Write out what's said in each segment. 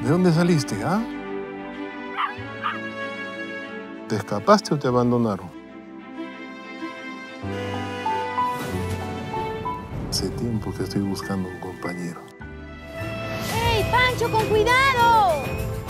¿De dónde saliste, ah? ¿Te escapaste o te abandonaron? Hace tiempo que estoy buscando un compañero. ¡Ey, Pancho, con cuidado!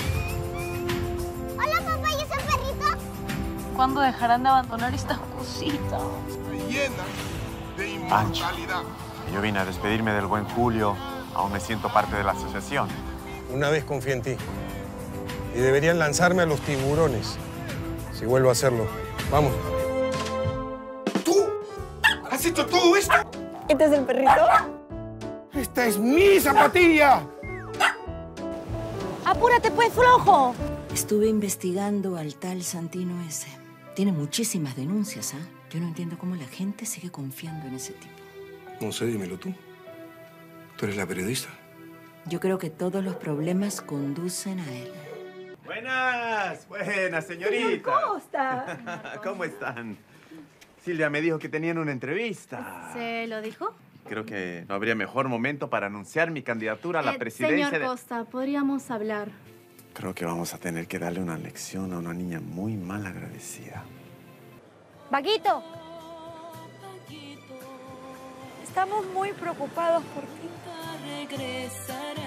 Hola, papá, ¿y ese perrito? ¿Cuándo dejarán de abandonar estas cositas? Llena de Pancho, inmortalidad. yo vine a despedirme del buen Julio. Aún me siento parte de la asociación. Una vez confié en ti. Y deberían lanzarme a los tiburones. Si vuelvo a hacerlo. Vamos. ¿Tú? ¿Has hecho todo esto? ¿Este es el perrito? ¡Esta es mi zapatilla! ¡Apúrate, pues, flojo! Estuve investigando al tal Santino ese. Tiene muchísimas denuncias, ¿ah? Yo no entiendo cómo la gente sigue confiando en ese tipo. No sé, dímelo tú. ¿Tú eres la periodista? Yo creo que todos los problemas conducen a él. Buenas, señorita. Costa. ¿Cómo están? Silvia me dijo que tenían una entrevista. ¿Se lo dijo? Creo que no habría mejor momento para anunciar mi candidatura a la presidencia Señor Costa, podríamos hablar. Creo que vamos a tener que darle una lección a una niña muy mal agradecida. Vaquito. Estamos muy preocupados por ti. Regresaré.